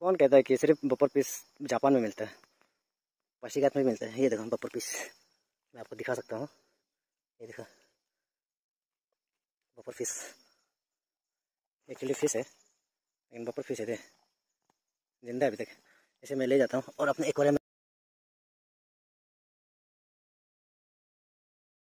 कौन कहता है कि सिर्फ बपर फिश जापान में मिलता है? पासीघाट में मिलता है। ये देखो बपर फिश, मैं आपको दिखा सकता हूँ। ये देखो बपर फिश, एक्चुअली फिश है लेकिन बपर फिश है, जिंदा है अभी तक। इसे मैं ले जाता हूँ और अपने एक्वेरियम